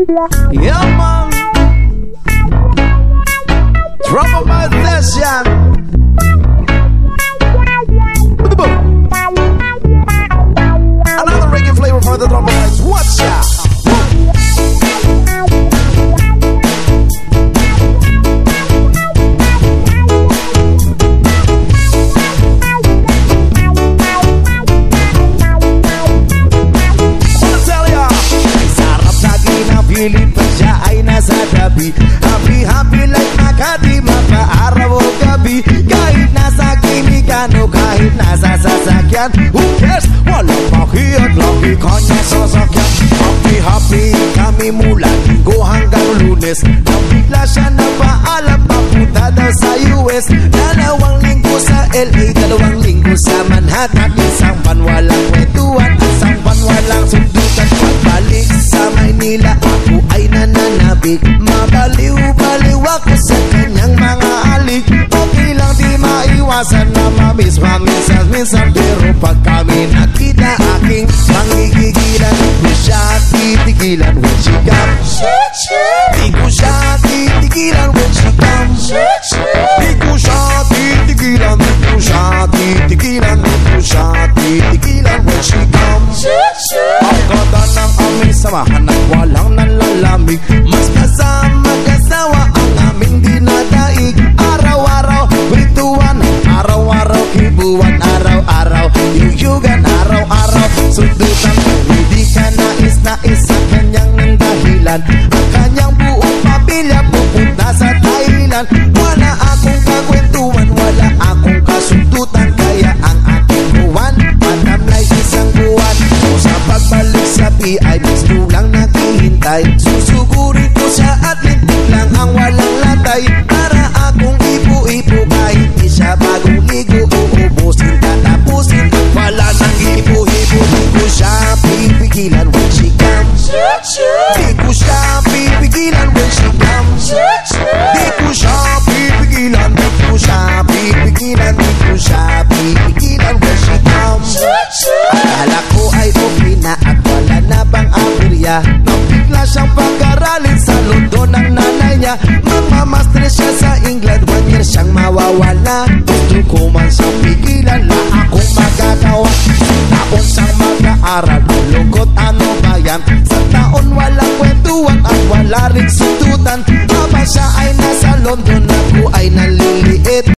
Yeah, man. Drop of my session. Another reggae flavor for the drum of my. Watch out. Pilit pa siya ay nasa tabi. Happy like Makati, mapaaraw o gabi. Kahit nasa kinikan o kahit nasa sasakyan, who cares? Walang pakiat, lagi kanya sasakyan. Happy kami mula Linggo hanggang Lunes. Nang bigla siya napaalam, papunta daw sa US. 2 linggo sa LA, 2 linggo sa Manhattan. Isang pan walang kwentuhan, isang pan walang sundutan. Pagbalik sa Maynila, ako ay nananabik. Mabaliw-baliw ako sa kanyang mga alik. Okay lang di maiwasan na mamiss minsan. Pero pag kami nakita, aking pangigigilan. Di siya titigilan when she comes. Di ko siya titigilan when she comes. Di ko siya titigilan. Di ko siya titigilan. Di ko siya titigilan when she comes. Ang ganda ng aming samahan at walang nalalamig. Mas kasama-kasawa ang aming dinadaig. Araw-araw, kwentuhan. Araw-araw, kibuan. Araw-araw, yuyugan. Araw-araw, sundutan. Hindi ka nais sa kanyang ng dahilan. Ang kanyang buong pamilya pupunta sa Thailand. Wala akong kakwentuhan, wala akong kasundutan. Kaya ang aking buwan, matamlay isang buwan. Sa pagbalik sa PI, gusto lang naghihintay. Susugurin ko siya at lintik lang ang walang latay. Para akong ipo-ipo kahit di siya bagong ligo. Uubusin, tatapusin, wala nang hipo-hipo. Di ko siya pipigilan when she comes. Di ko siya pipigilan when she comes. Di ko siya pipigilan. Di ko siya pipigilan. Di ko siya pipigilan when she comes. Akala ko ay okay na at wala na bang aberya. Nang bigla siyang pag-aralin sa London ng nanay niya. Magmamaster siya sa England, 1 year siyang mawawala. Gusto ko man siyang pigilan, la akong magagawa. Taon siyang mag-aaral, malungkot ano ba yan? Sa taon walang kwentuhan at wala rin sundutan. Habang siya ay nasa London, ako ay naliliit.